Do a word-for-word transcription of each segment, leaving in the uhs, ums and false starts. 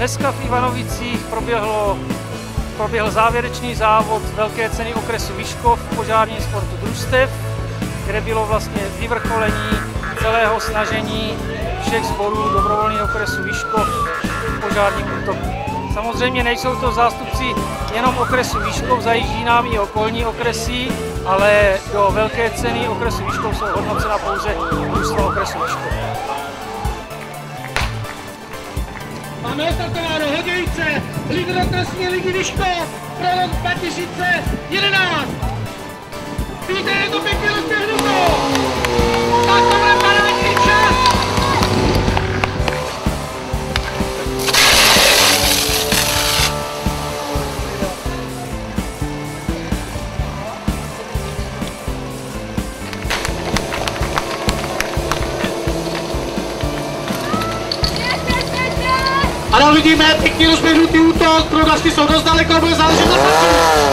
Dneska v Ivanovicích proběhlo, proběhl závěrečný závod Velké ceny okresu Vyškov v požárním sportu družstev, kde bylo vlastně vyvrcholení celého snažení všech sborů dobrovolného okresu Vyškov v požárním útoku. Samozřejmě nejsou to zástupci jenom okresu Vyškov, zajíždí nám i okolní okresy, ale do Velké ceny okresu Vyškov jsou hodnocena pouze družstva okresu Vyškov. Máme startováno Hodějice, lídr okresní ligy Vyškov pro rok dva tisíce jedenáct. Víte, je to pěkně rozběhnuto. Tak to bude parádní čas. Ano, vidíme pěkný rozběhnutý útok, prodavky jsou dost daleko, bude záležet na pasu.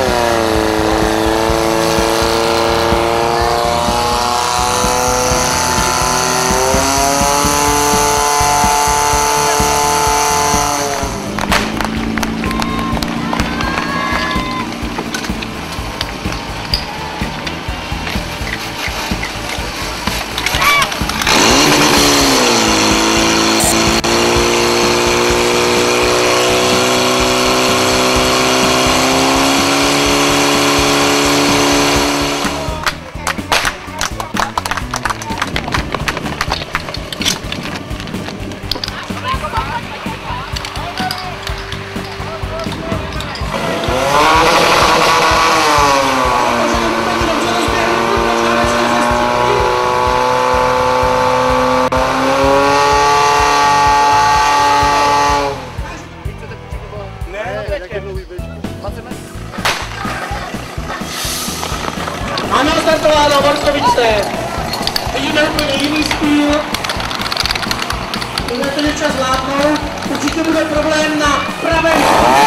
Ano, startováno Borkovice. Vidíme úplně jiný styl. Tohle ten čas vládnou. Určitě bude problém na pravém.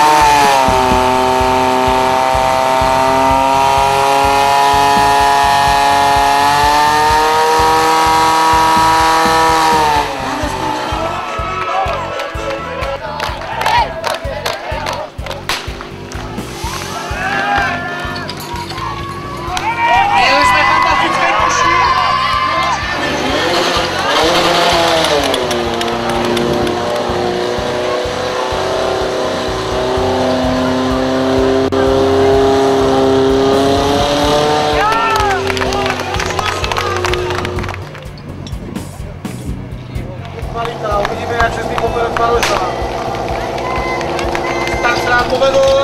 Uvidíme, jak se s tím poprvé Maroša. Tak se nám povedlo.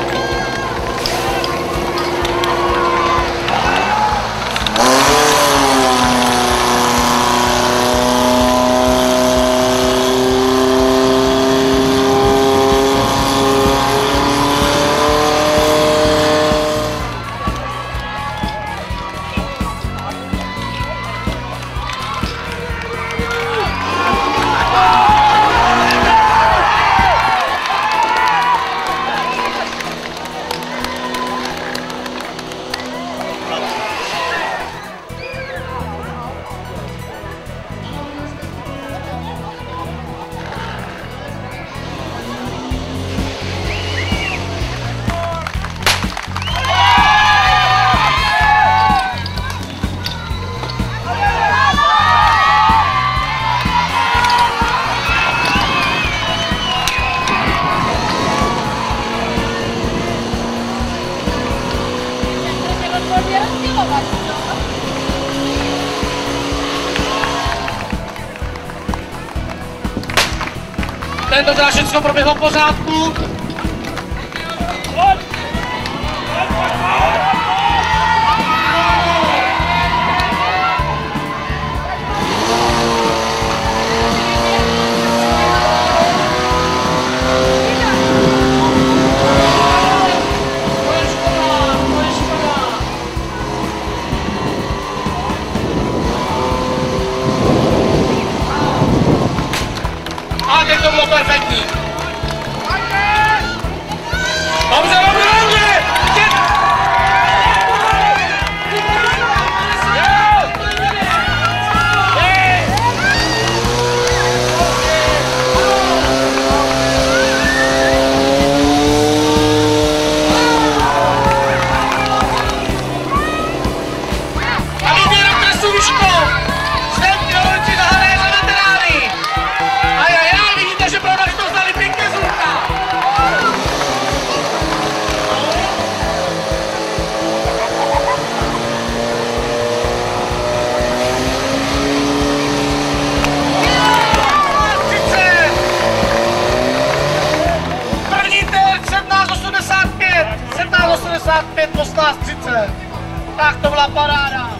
Tentokrát všechno proběhlo v pořádku. A teď to bylo perfektní. osmdesát pět, osmnáct třicet. Tak to byla paráda.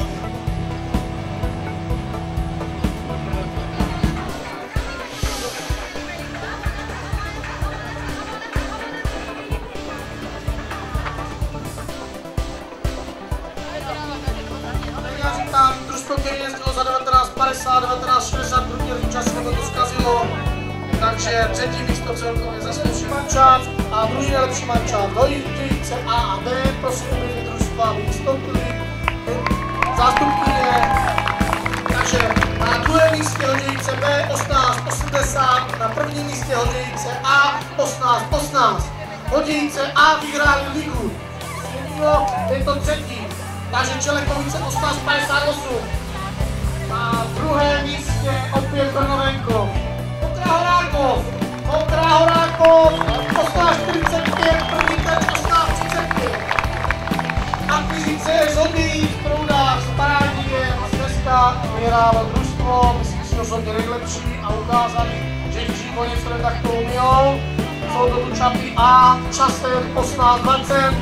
Já říkám, družstvo, který jezdilo za devatenáct padesát, devatenáct šedesát, průměrný čas se to zkazilo. Takže třetí místo celkově zaslouží mančát a druhý nejlepší mančát dvojice A a B. Prosím, aby družstva vystoupili zástupkyně. Takže na druhém místě hodějice B osmnáct osmdesát, na prvním místě hodějice A osmnáct osmnáct. Hodějice A vyhráli ligu. Je to třetí, takže Čelekovice osmnáct padesát osm. Na druhém místě opět Brnovenko. Okra Horákov, Okra Horákov, osmnáct čtyřicet pět, první terč osmnáct třicet pět. Akvizice z Hodějíc, Proudách, Parádie, Slezska vyhrávalo družstvo, myslím si, že jsou ty nejlepší a ukázali, že v Žíkoně se takto umějou. Jsou to tu čapy A, časem osmnáct dvacet.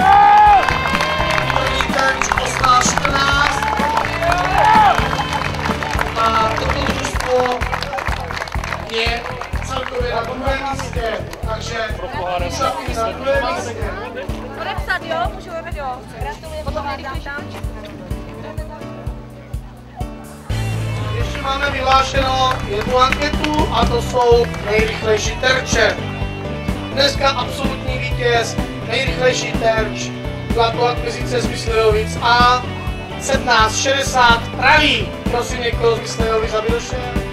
První terč osmnáct čtrnáct. A toto družstvo je celkově na druhém místě, takže čapy na druhém místě. Podepsat, jo? Můžu vypět, jo? Gratuluji, potom vám tam. Ještě máme vyhlášeno jednu anketu a to jsou nejrychlejší terče. Dneska absolutní vítěz, nejrychlejší terč, byla to akvizice z Myslivovic A sedmnáct šedesát pravý. Prosím někoho z Myslivovic, aby došel.